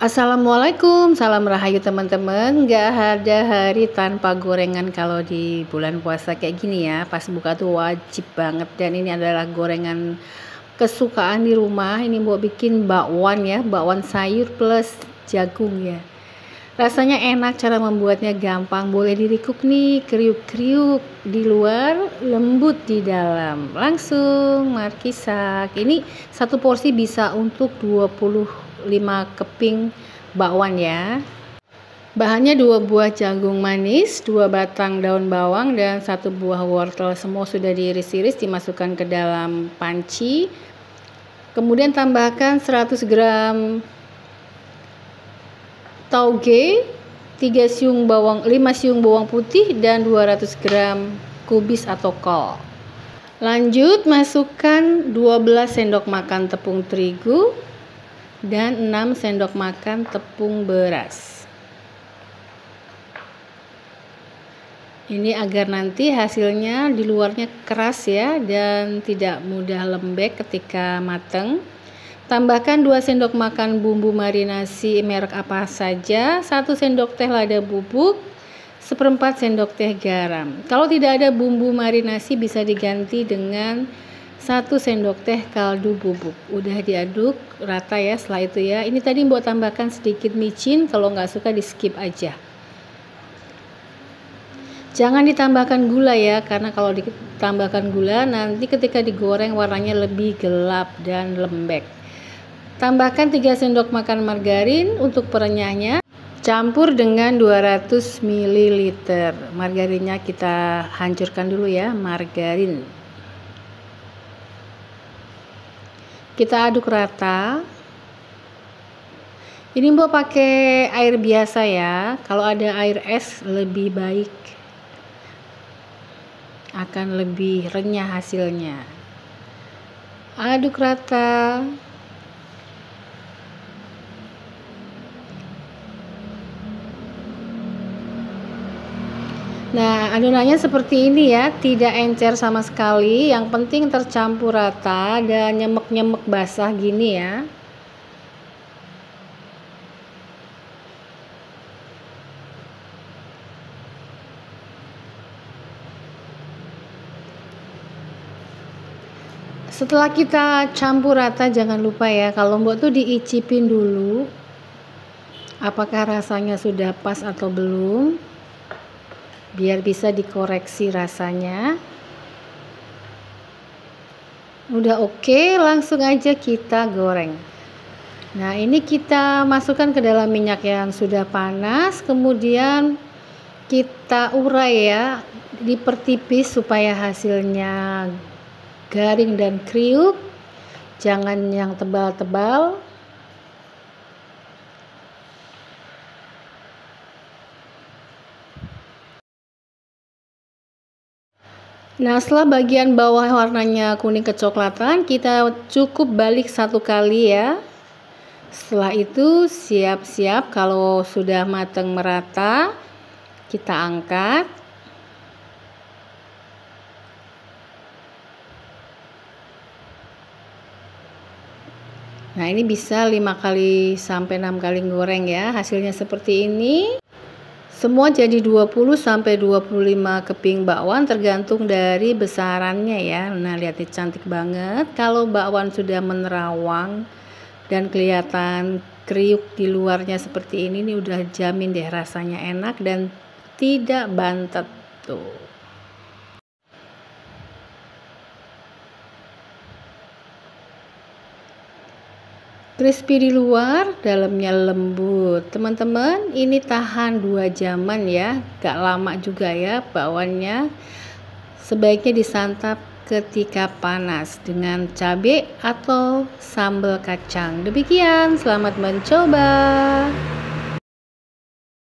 Assalamualaikum, salam rahayu teman-teman. Gak ada hari tanpa gorengan kalau di bulan puasa kayak gini ya. Pas buka tuh wajib banget. Dan ini adalah gorengan kesukaan di rumah. Ini mau bikin bakwan ya, bakwan sayur plus jagung ya. Rasanya enak, cara membuatnya gampang. Boleh dirikuk nih, kriuk-kriuk di luar, lembut di dalam. Langsung markisak. Ini satu porsi bisa untuk 25 keping bakwan ya. Bahannya 2 buah jagung manis, 2 batang daun bawang, dan 1 buah wortel. Semua sudah diiris-iris, dimasukkan ke dalam panci. Kemudian tambahkan 100 gram tauge, 5 siung bawang putih, dan 200 gram kubis atau kol. Lanjut masukkan 12 sendok makan tepung terigu dan 6 sendok makan tepung beras. Ini agar nanti hasilnya di luarnya keras ya dan tidak mudah lembek ketika mateng. Tambahkan 2 sendok makan bumbu marinasi merek apa saja, 1 sendok teh lada bubuk, 1/4 sendok teh garam. Kalau tidak ada bumbu marinasi bisa diganti dengan 1 sendok teh kaldu bubuk. Udah diaduk rata ya setelah itu ya. Ini tadi buat tambahkan sedikit micin, kalau nggak suka di skip aja. Jangan ditambahkan gula ya, karena kalau ditambahkan gula nanti ketika digoreng warnanya lebih gelap dan lembek. Tambahkan 3 sendok makan margarin untuk perenyahnya. Campur dengan 200 ml. Margarinnya kita hancurkan dulu ya, margarin. Kita aduk rata. Ini mau pakai air biasa ya. Kalau ada air es lebih baik. Akan lebih renyah hasilnya. Aduk rata. Nah, adonannya seperti ini ya, tidak encer sama sekali. Yang penting tercampur rata dan nyemek-nyemek basah gini ya. Setelah kita campur rata, jangan lupa ya, kalau mbok tuh diicipin dulu apakah rasanya sudah pas atau belum, biar bisa dikoreksi rasanya. Udah oke, langsung aja kita goreng. Nah, ini kita masukkan ke dalam minyak yang sudah panas, kemudian kita urai ya, dipertipis supaya hasilnya garing dan kriuk, jangan yang tebal-tebal. Nah, setelah bagian bawah warnanya kuning kecoklatan, kita cukup balik 1 kali ya. Setelah itu siap-siap, kalau sudah matang merata, kita angkat. Nah, ini bisa 5 kali sampai 6 kali goreng ya. Hasilnya seperti ini. Semua jadi 20 sampai 25 keping bakwan, tergantung dari besarannya ya. Nah, lihat nih, cantik banget. Kalau bakwan sudah menerawang dan kelihatan kriuk di luarnya seperti ini udah jamin deh rasanya enak dan tidak bantet tuh. Crispy di luar, dalamnya lembut. Teman-teman, ini tahan 2 jaman ya, gak lama juga ya bakwannya. Sebaiknya disantap ketika panas dengan cabai atau sambal kacang. Demikian, selamat mencoba.